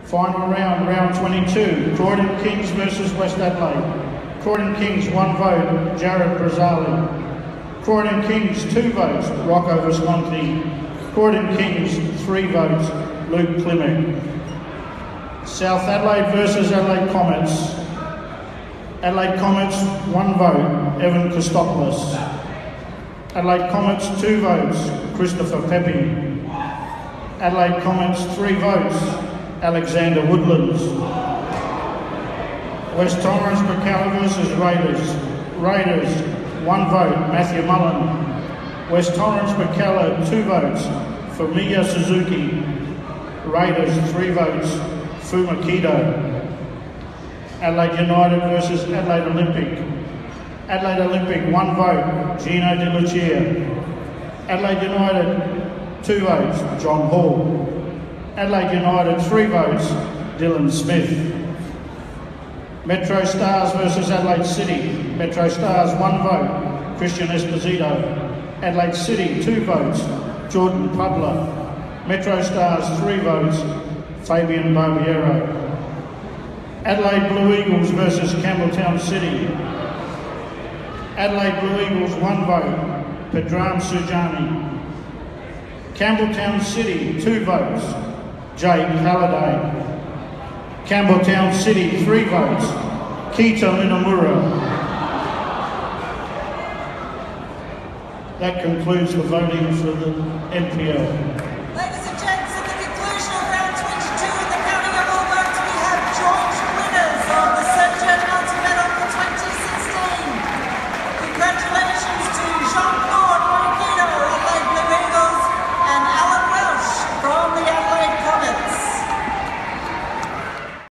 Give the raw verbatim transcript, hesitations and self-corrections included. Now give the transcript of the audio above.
Final round, round twenty-two, Croydon Kings versus West Adelaide. Croydon Kings, one vote, Jared Brazzali. Croydon Kings, two votes, Rocco Visconti. Croydon Kings, three votes, Luke Klimek. South Adelaide versus Adelaide Comets. Adelaide Comets, one vote, Evan Kostopoulos. Adelaide Comets, two votes, Christopher Pepe. Adelaide Comets, three votes, Alexander Woodlands. West Torrens Macalla versus Raiders. Raiders, one vote, Matthew Mullen. West Torrens Macalla, two votes, Fumiya Suzuki. Raiders, three votes, Fuma Kido. Adelaide United versus Adelaide Olympic. Adelaide Olympic, one vote, Gino De Lucia. Adelaide United, two votes, John Hall. Adelaide United, three votes, Dylan Smith. Metro Stars versus Adelaide City. Metro Stars, one vote, Christian Esposito. Adelaide City, two votes, Jordan Pudler. Metro Stars, three votes, Fabian Barbiero. Adelaide Blue Eagles versus Campbelltown City. Adelaide Blue Eagles, one vote, Pedram Sujani. Campbelltown City, two votes, Jake Halliday. Campbelltown City, three votes, Kita Minamura. That concludes the voting for the N P L.